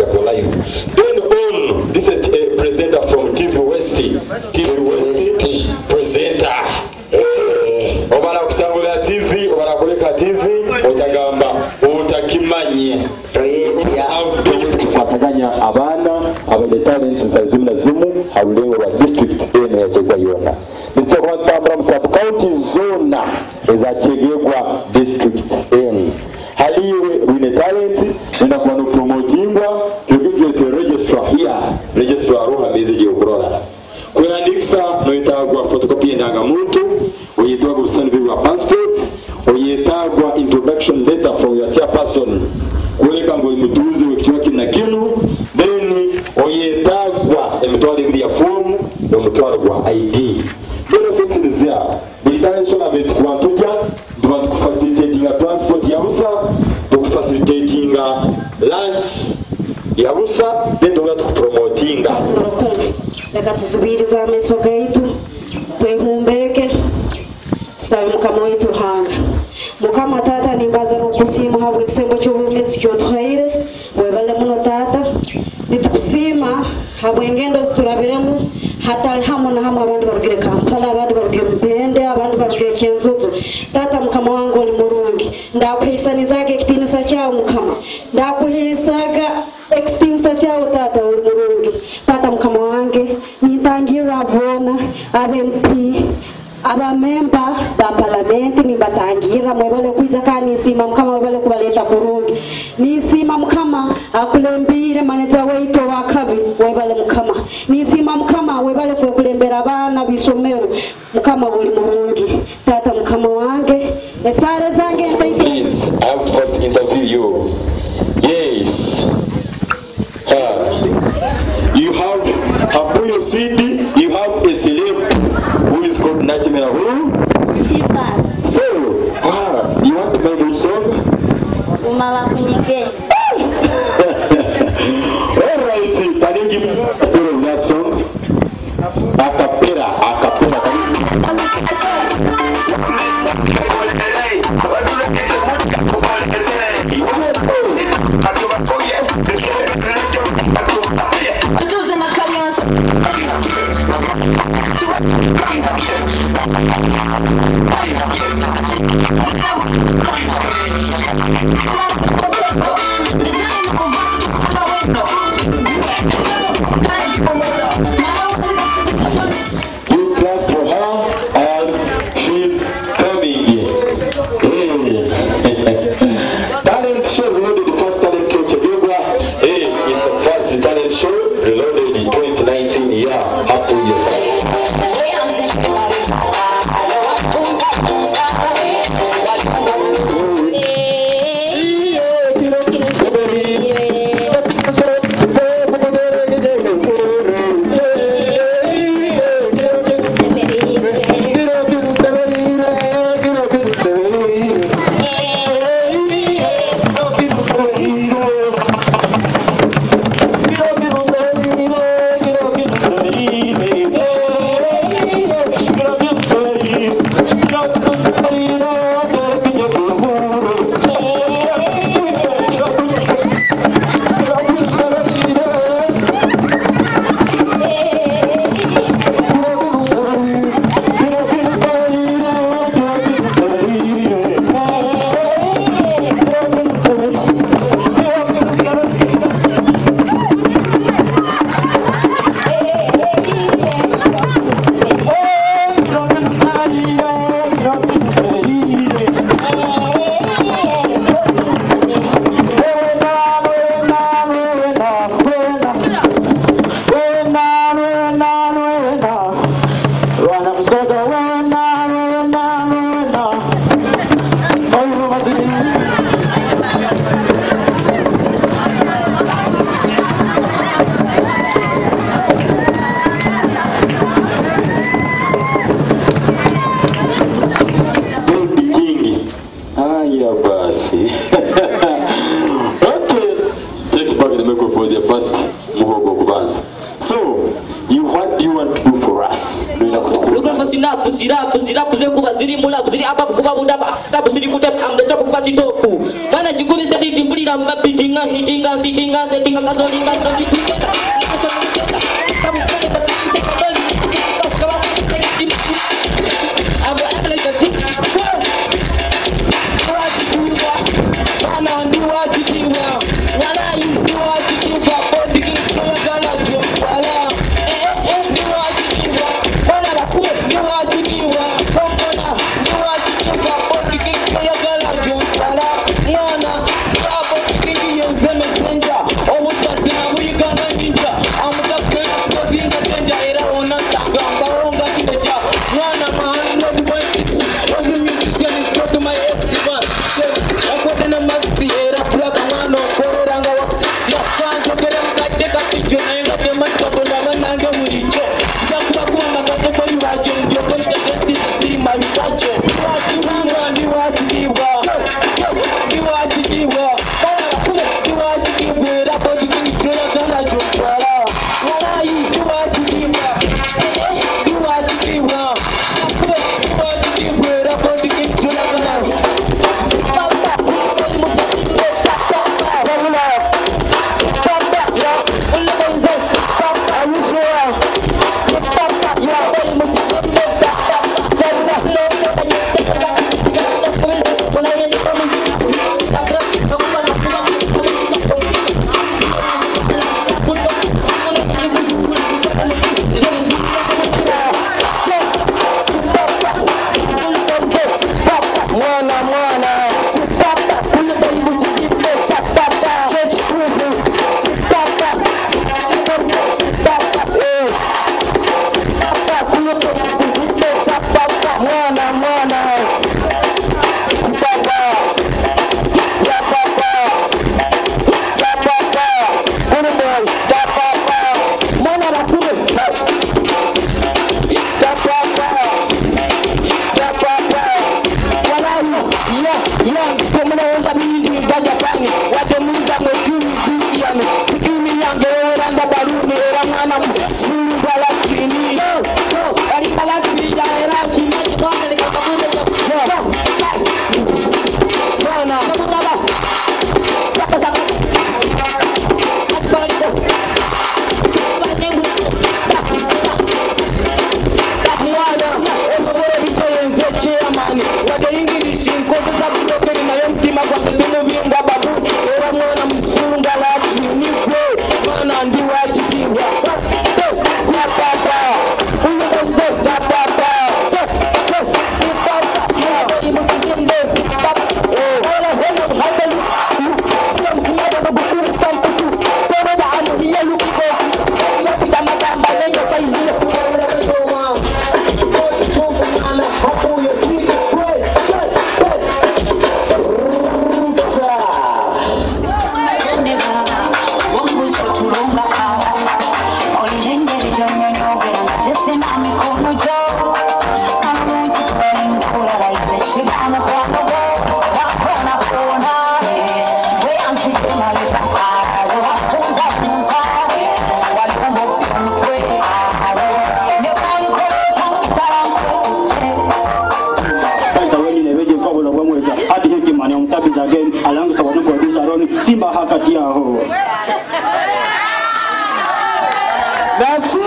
for live. Then on, this is a presenter from TV West. TV West presenter. Obala kusangula TV, obala kuleka TV, otagamba, otakimanye. Kwasaganya abana, abale talents za zimu na zimu, harulengo wa district ene ya chegwa yona. Nito kwa tambra sub-county zona eza chegwa district ene. Haliwe wine talent, nenda kwa promotingwa, kukijwe se registrar here, registrar aruha beziji ukurora. Kuna niksa, noitagwa photocopy endanga muntu, oyetagwa usanibi wa passport, oyetagwa introduction letter from your chairperson, kuleka ngo imutuzi wekichwa kina kinu, then oyetagwa emitwali bili ya form, emitwali kwa ID. Benefits ni zia, bulitane shona betu kwa tuja, dumantu kufacilitating a transport ya usa, tukufacilitating a lunch ya usa, then dumantu kupromotinga. Leka tuzubiriza amesoka itu, twehumbeke, tusabe mukama wetu hanga. Mukama tata nimbaza nukusima hawe kisembo chubumesi kyotwaire, webale muno tata, nitukusima hawe ngendo siturabiremu, hatali hamu na hamu abandi barugire Kampala, abandi barugire Mpende, abandi barugire Kenzozo. Tata mukama wangu oli murungi, ndakuhisanizaga ekitinisa kyawe mukama, ndakuhisaga ekitinisa kyawe tata oli murungi. Tata mukama wange, nitangira abona, abempi, aba member da parliament nimbatangira mwebale kuiza kanisima mukama webale kubaleta kurungi nisima mukama akulembire manager weito wakabi webale mukama nisima mukama webale kulembera abana bisomero mukama buli murungi tata mukama wange esale zange Please, I have to first interview you. Yes. You have Apuyo CD, you have a celeb who is called Nachimera who? Shiva. So, wow, you want to play which song? Umawa kunyike. Alright, can you give me a bit of that song? Acapella, acapella. You clap for her as she's coming. Talent show reloaded, the first talent show Chegegwa. Hey, it's the first talent show reloaded in 2019. Yeah, happy year. So, what do you want to do for us? basi ndio Luka fasina zirapu ze kuba ziri mula ziri apa kuba bunda ba ziri kuta amdeta kuba sitoku mana jikuni sedi timbulira mabitinga hitinga sitinga setinga kasolinga ndo Simba hakati yao. Nachi!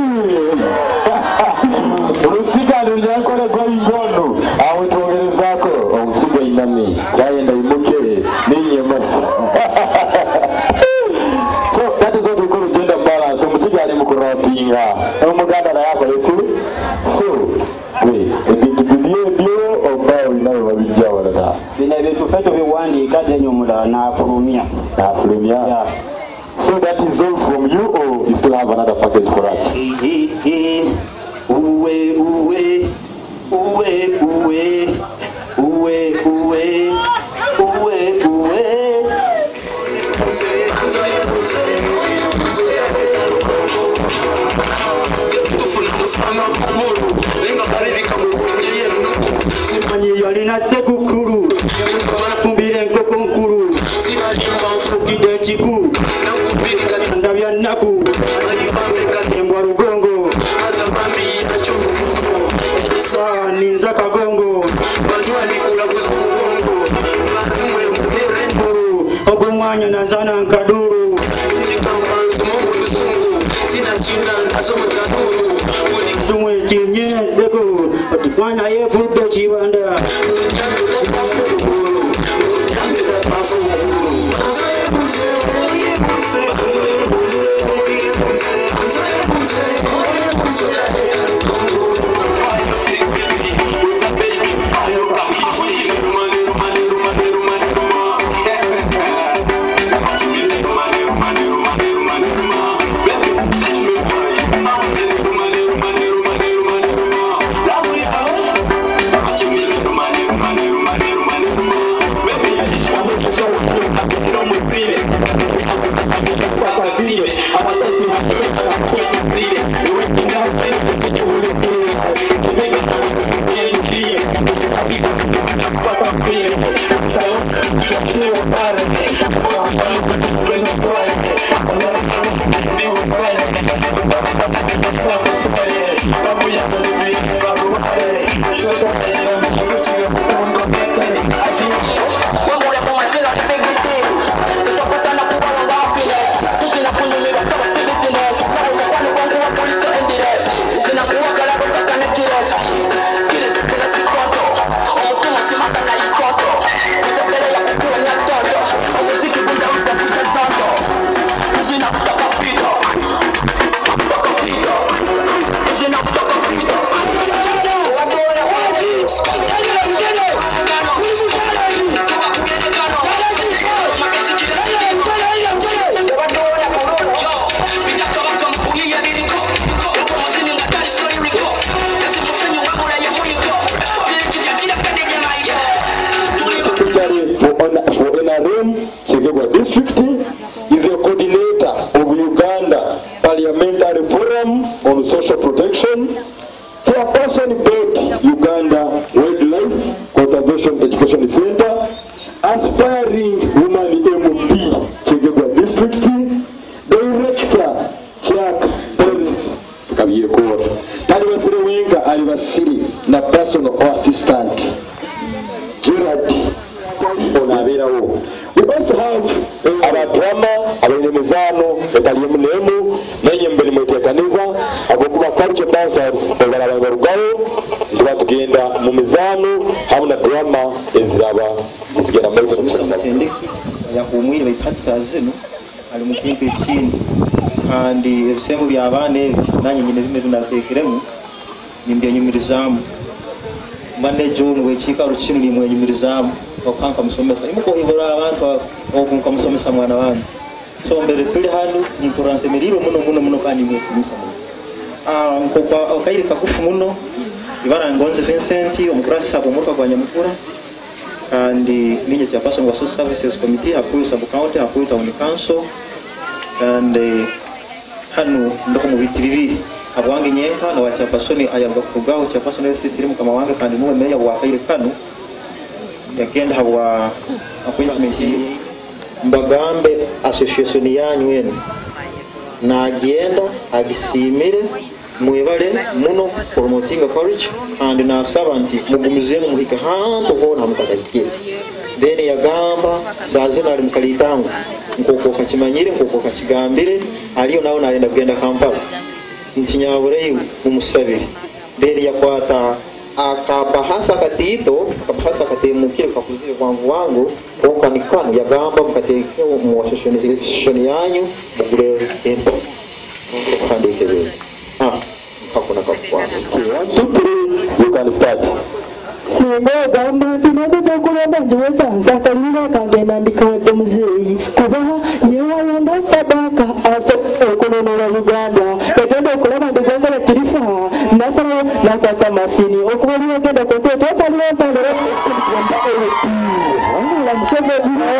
Urutsika ndyakora kwa ingono. Awe tuongerezako urutsika inami. Yaenda imuke ninye master. So that is what we call gender balance. So mutsika ali mukurapinga. Umuganda na yako let's so we ebintu obawo inayo babijja wala. Bina bintu feto biwandi kaje nyumula na afurumia. Yeah. So that is all from you, or you still have another package for us? Simani yalina sekukuru, fumbire nkoko nkuru, fukide chiku, ndabya naku, mbwa rugongo, tumwe kinye zeko tukwana ye fude chibanda Chegegwa District is a coordinator of Uganda Parliamentary Forum on Social Protection, chairperson BET Uganda Wildlife Conservation Education Center, aspiring woman MP Chegegwa District, director Chuck Post Kabiyekora, Alibasiri Wenga Alibasiri na personal assistant Gerard. We also have our drama, our nemezano, etaliyemunemu, nenye mbeli mwetekaniza, abokuba culture dancers, ogalabanga rugayo, ndiba tugenda mu mizano, hamuna drama eziraba izigenda mwezo kumusasa. Ya kumwili bayipatisa zino, ali mukimpe chini, kandi ebisembo byabane nanye nyine bimwe tunatekeremu, nimbye nyumirizamu. Mande John wechika ruchinu ni mwenyumirizamu. Okanka musomesa imuko hibura abantu okunka musomesa mwana wanyu so mbere tuli hano nkuranse meribe muno kandi mwesimisa nkokwa okairika kufu muno ibara ngonze Vincent omukurasa abomuka kwanya mukura kandi ninje cha person wa social services committee hakuyi sub county hakuyi town council and hano ndoko mu biti bibiri abwange nyenka na wacha person ayamba kugaho cha person sisirimu kama wange kandi muwe meya wa kairikano yagenda hawa appointment mbagambe association yanyu eno naagenda agisimire mwebale muno promoting courage and nasaba nti mugumizemu muhika hantu hona mukadakire then yagamba zazina ali mukalitangu nkoko kakimanyire nkoko kakigambire aliyo nawo naenda kugenda Kampala nti nyabureyo umusabire then yakwata akabahasa katito akabahasa katemukire kakuzire kwangu wangu konka nikano yagamba mukateke mu association yanyu mugure ento kandi kebe kakuna kakwasa you can start. Singo gamba tunodo takulenda njwesa nsakalira kagenda ndikawadde muzeeyi kuba yewa yonda sadaka aso okulonera Uganda kagenda okulaba ndigongera tirifa nasaba nakwata masini okubali ogenda kote totalira mpalira la msebe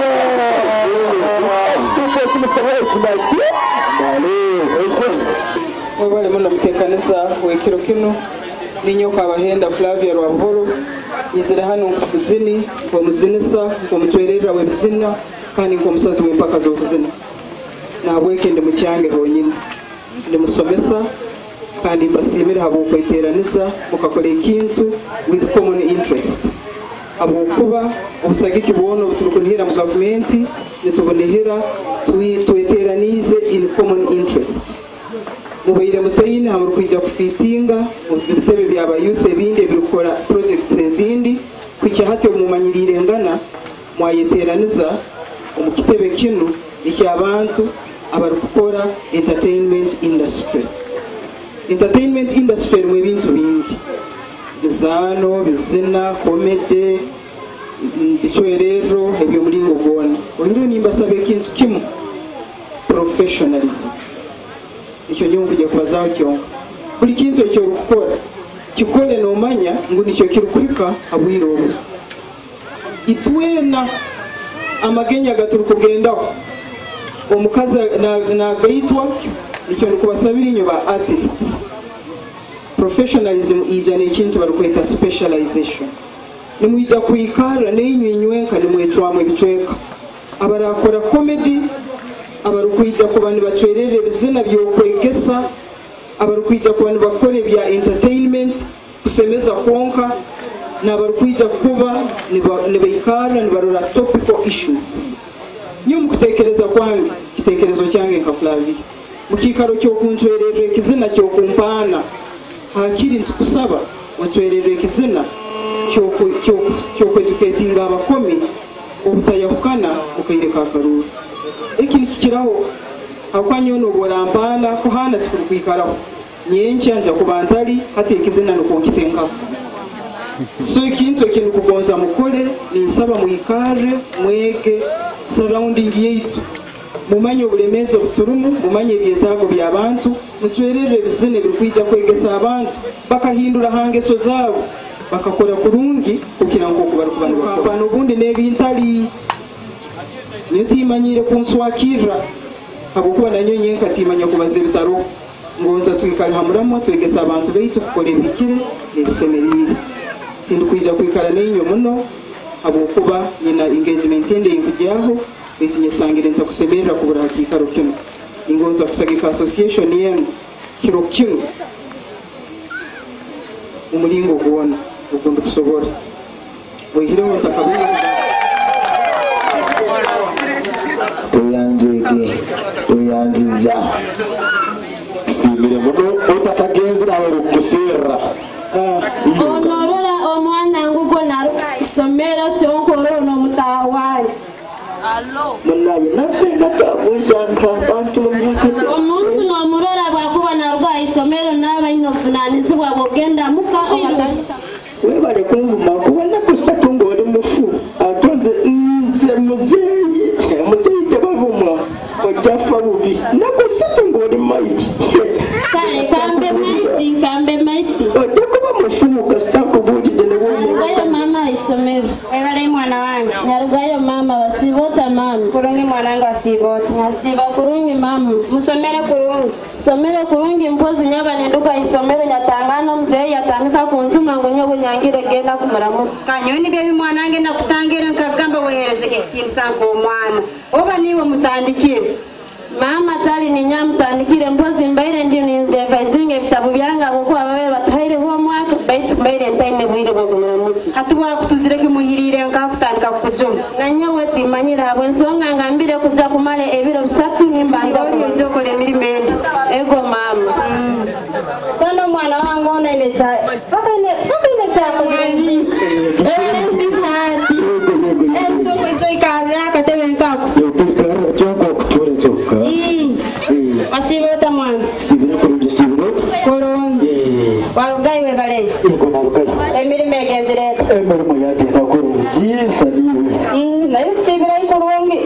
wabale muno mutekanisa wekiro kino ninyoka abahenda Flavia Rwabholo izira hano kuzini kwa muzinisa kwa mutwerera webizina kandi kwa musazi wempaka zo kuzina nabweke ndi mukyange honyine ndi musomesa kandi basimira habo kwiteranisa mukakole ikintu with common interest abo kuba obusagi kibono buturukunihira mu government nitubonehera tweteranize in common interest mubayire mutayine webizina amurukwijja kufitinga mu bitebe byaba youth ebindi ebirukora projects ezindi kwikia hati omumanyirire ngana mwayeteraniza mu kitebe kinu eky'abantu abarukukora entertainment industry. Entertainment industry mu ebintu bingi bizano bizina komede bichwerero ebyo mulingo gwona oyiro nimbasabe ekintu kimu professionalism ekyo nyo nkujja kubazaho kyonka buli kintu ekyo okukora kikole n'omanya ngu nikyo kirukwika abwire obwo itwena amagenya gaturukugendaho omukazi nagayitwa nikyo nikubasabira inyo ba artists. Professionalism ija n'ekintu barukweta specialization nimwija kwikara n'inywenywenka nimwetwamu ebicweka abarakora comedy abarukwija ku bantu bacwerere bizina byokwegesa abarukwija ku bantu bakora bya entertainment kusemeza konka n'abarukwija kuba nibaikara nibarora topical issues. Nyo mukutekereza kwange kitekerezo cyange nka Flavia mukikaro cyo kuncwerere kizina cyo kumpana hakiri ntukusaba wacwerere kizina cyo kweducatinga abakomi obutayahukana ukayireka akaruru ekini kikiraho akwanyono borampana ko hana tukukwikaraho nyenshi anja kubantali hati ekizina nukonkitenga so ikintu ekinu kugonza mukole ninsaba muikare mwege surrounding yeitu mumanye obulemezo buturumu mumanye ebyetaago by'abantu mutwerere bizine birukwija kwegesa abantu bakahindura hangeso zaabo bakakora kurungi kugira ngo kubarukubana bakapana ubundi nebintali nyotimanyire kunswakira abukuba nanyo nyenka timanya kubaze bitaro ngonza twikale hamuramo twegesa abantu beitu kukora ebikire nebisemerire tindukwija kwikala n'inyo muno abukuba nyina engagement ende inkujyaho bitinyesangire ntakusemerera kubura hakikaro kino ingoza kusagika association yenu kiro kino umulingo gwona ukundi kusobora wehireho ntakabiri tuyanziza simire muno utakagenzi nawe rukusira onorora omwana ngugo naru isomero cyonkoro no mutawari munaye nafe nakabuja nkambantu omuntu nomurora bwakuba narwa isomero naba ino tunanizibwa bogenda muka obatandika webale kumvuma kubona kusatu ngoli mufu atonze nze muzeyi tebavumwa ojafa bubi nakusatu ngoli maiti kale kambe maiti ojakuba mufumu kasitankubujide Narugayo mama isomero. Webale mwana wangu. Narugayo mama wasibota mama. Kurungi mwanangu wasibota. Nasiba kurungi mama. Musomere kurungi. Somere kurungi mpozi nyaba nenduka isomero nyatangano mzee yatandika kuntuma ngo nyobo nyangire genda kumuramuti. Kanyoni bebi mwanange nakutangira nkagamba weherezeke kinsanko mwana. Oba niwe mutandikire. Mama tali ni nyamutandikire mpozi mbaire ndi nivezinge vitabu byanga kuko ababe bataire ho mwaka baitu mbaire ntaine bwire bwo kumuramuti. Atuwa kutuzireke muhirire nkakutandika kujuma. Nanyewe timanyira abo nsonga ngambire kuja kumale ebiro bisatu nimbanja ko jokole mirimende. Ego mama. Sana mwana wangu ona ile cha. Paka ile cha kuzenzi. Enzi hadi. Enzo kwezo ikaze akatebe nkako. Yopikara choko kutore choka. Wasibota mwana. Sibira kurungi sibira. Korongi. Warugai webale. Ego narugai. Emirime egenzereta. Emirimo yagenda kurungi saniwe. Nayo sibira ikorongi.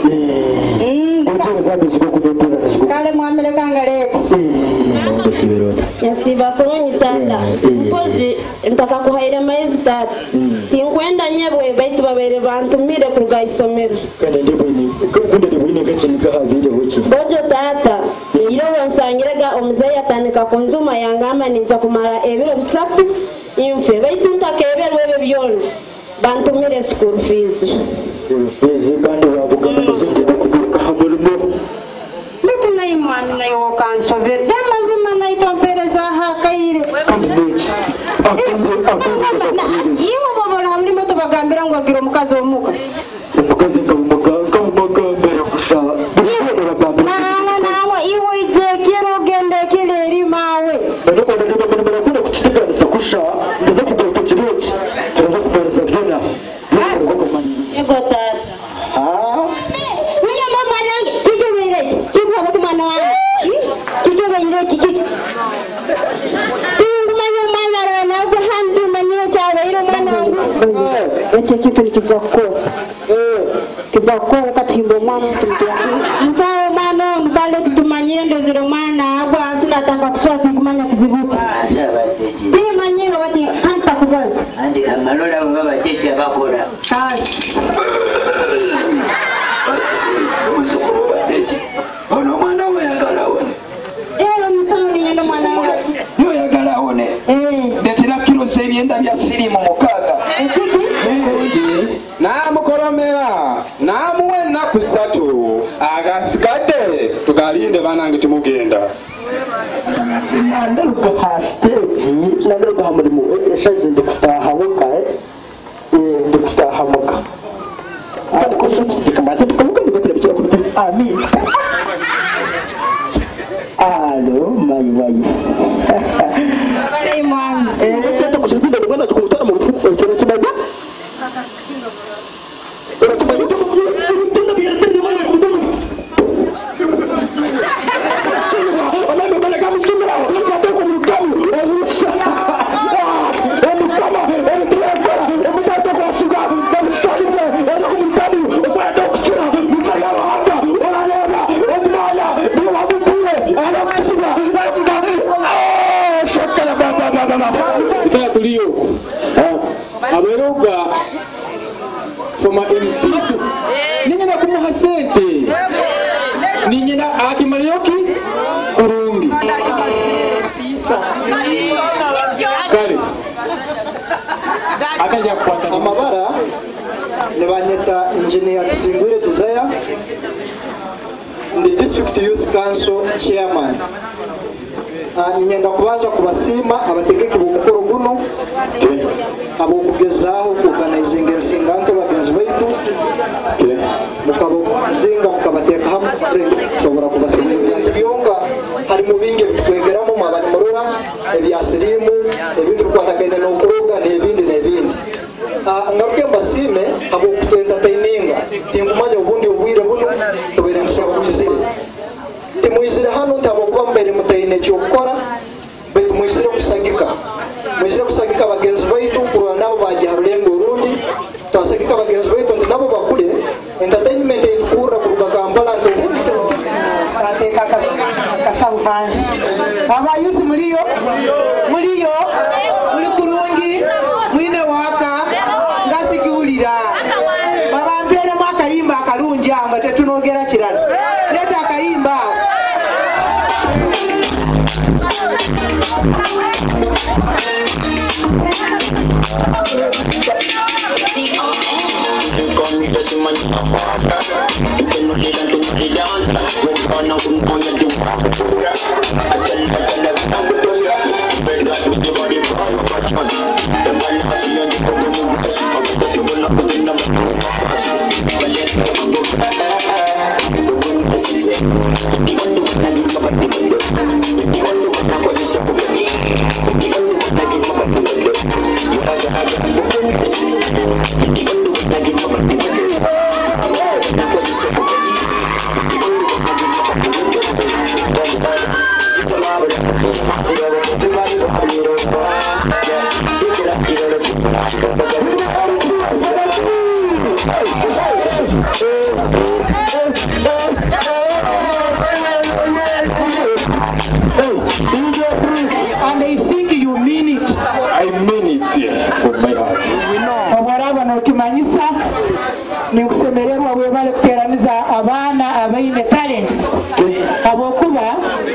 Kuko zabe shiko kudotoza kashiko. Kale mwamele kangaleko. Sibira. Yasiba kurungi tata. Mpozi ntaka kuhaire maizi tata. Tinkwenda nyebwe baitu babere bantumire kuruga isomero. Kandi ndibwini. Kunde ndibwini kachinika habire hochi. Bojo tata. Iyo wansangiraga omuzeyi atandika kunzuma yangamba ninza kumara ebiro bisatu imfe baitu ntakeberwe ebe byona bantumire school fees. School fees kandi wabugana muzindi kuduka hamurimo. Letu na imani na yo kansover. Dama zima na itompereza hakaire. Kandi mechi. Iwo bobola hamlimo tubagambira ngo agira omukazi omuka. Omukazi kamugambira kushaba. Nawe iwo ije kiro gende kileri mawe. Ndio kwa ndio barabara kuna kuchitika na sakusha ndaza kutoka kiroti. Tunaza kubarza byona. Ego tata. Mwenye mama nange kijubire. Kibwa kwa mwana wangu. Kijubire kiki. Mwenye mwana na kwa handi mwenye chawe ile mwana wangu. Eche kitu nikizako. Kizako katimbo mwana tumtia. Msao mwana mbale tutumanyire ndozero mwana hapo asina taka kuswati kumanya kizibuka. Ni manyiro wati anta kugaza. Andi kamalola ngaba tete bakora. Hai. Musukuru bateji. Ono mwana we yagala one. Msao ni yendo mwana wangu. Yo yagala one. Detira kilo zebyenda bya sirimu mukaga. Namukoromera namuwe nakusatu agasikade tukalinde banange timugenda Ndaruka ha stage ndaruka ha muri mu eshaje ndikutahamuka ndikutahamuka kandi ko shoti kamaze tukamukomeza kurebera kuri amin alo mayi Ai mwana. Sasa tukushukuru bwana tukutana mu rufu kile kibaga aberuga foma MP ninye na kumuha sente ninye na akimarioki kurungi kale akaja kwata amabara ne banyeta engineer Tsingwire Desire ndi district youth council chairman. Nyenda kubanza kubasima abategeki b'umukoro guno abo kugezaho organizing ensinganke bagenzi baitu mukabazinga mukabateka hamwe shobora kubasimiza byonga hari mu binge bitwegeramo mabani murura ebyasirimu ebintu kwatagene no kuruga n'ebindi ngaruke mbasime abo kutentataininga tingumanya ubundi ubwire buno tubere nshobora kwizira timwizire hano ntabo kuba mbere mutayine cyo gukora betu mwizire kusagika bagenzi baitu kurana nabo bagiye harurengo urundi twasagika bagenzi baitu nabo bakure entertainment ikura kuruga Kampala ndo ateka kasampansi abayusi muliyo muri kurungi mwine waka ngasikiulira babampere mwakayimba akalungi anga tetunogera kirala leta akayimba And I think you mean it. I mean it from my heart. Obaraba no kimanyisa ni kusemererwa webale kuteraniza abana abaine talents abokuba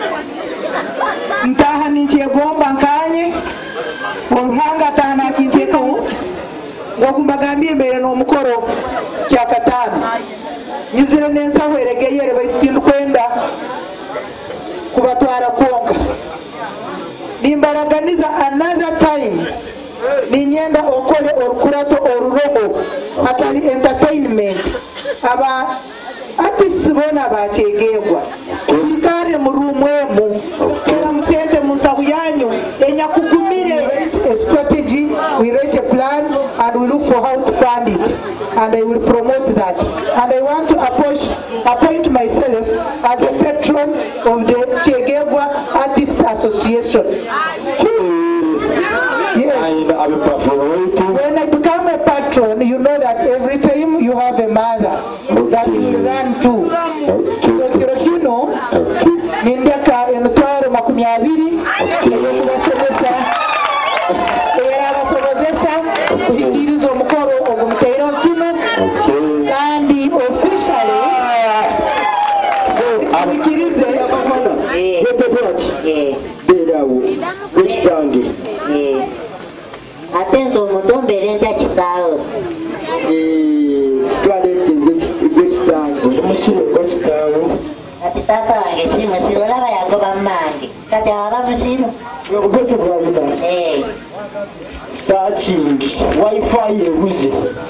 ntaha ninchiye gomba nkanye oruhanga tahana kinteko ngokumbagambye mbere no mukoro kya katano nyizire nensa weregeyere baititindu kwenda kubatwara konka nimbaraganiza another time ninyenda okole orukurato orurogo atali entertainment aba artists bona bachegerwa ikare mu room emu kera musente musabu yanyu will look for how to fund it, and I will promote that. And I want to appoint myself as a patron of the Chegegwa Artist Association. Yes. When I become a patron, you know that every time you have a mother that you will learn to. So Kirokino, Nindiaka emitwaro makumi abiri, kubasomesa kuhikiriza omukoro ogumuteera kino kandi officially kuhikirize berawo wekitange ate nze omuntu mbeere ntya kitaawo wekitange omusiro gwa kitaawo kati taata wange si musiru olaba yagoba mmange kati aba musiru obugezi bwalina searching wifi ebuze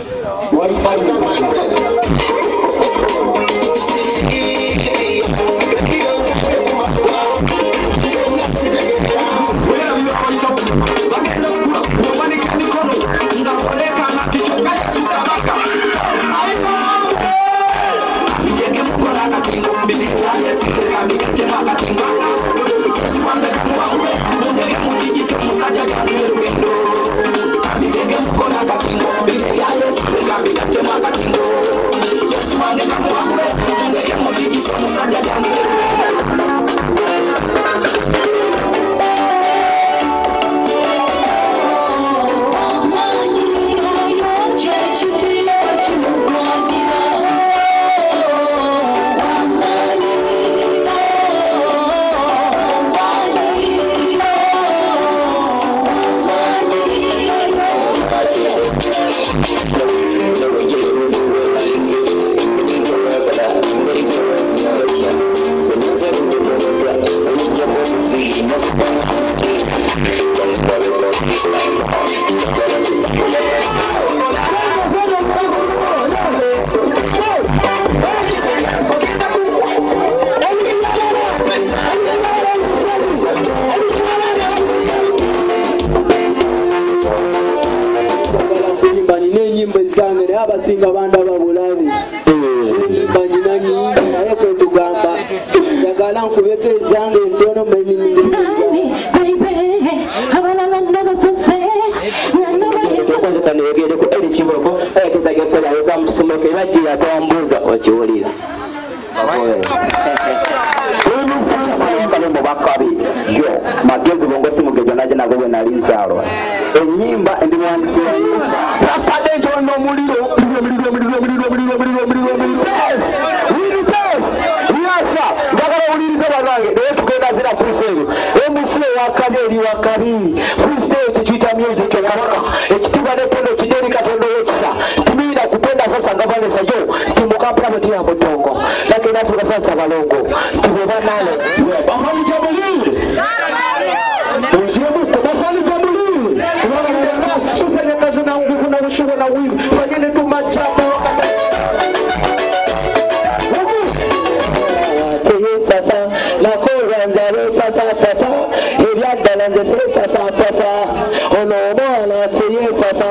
abasinga banda babulabe banyina nyingi naye kwetugamba njagala nkubeko ezange entono kanegere ku eri kiboko ekitagekola weza mukisomoke bagira twambuza okiwulira mubakabi yo magezi bongosi mugejo naje nago bwe nali nzalwa enyimba endiwandise wasade njo no muliro yasa ndagala uliriza babange naye tugenda zira freestyle emusile wakabiri freestyle tuita music karaka ekitiba nepondo kideri katondo yekisa timira kupenda sasa ngabale sajo timukapra mutia mutongo lakini Afrika sasa balongo tubeba nale bafani jamuli usiyebu bafani jamuli unaona sifanya kazi na nguvu na ushuhuda na wivu fanyeni tu majabo fasa la koranza le fasa ebyadala nze se fasa ono mwana teye fasa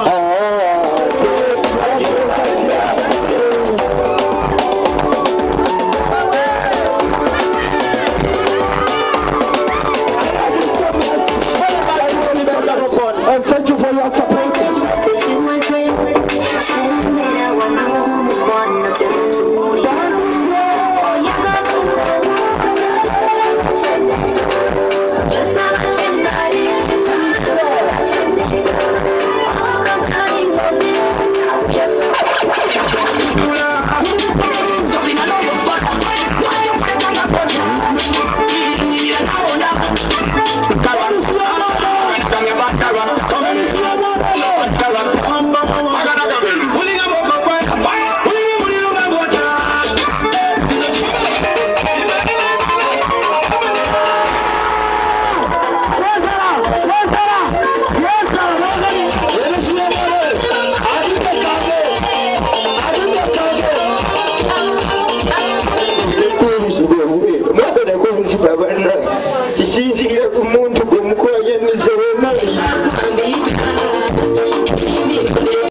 and thank you for your support. kishinjire kumu